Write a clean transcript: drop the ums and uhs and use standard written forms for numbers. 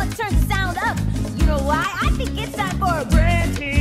turn the sound up. You know why? I think it's time for a brand new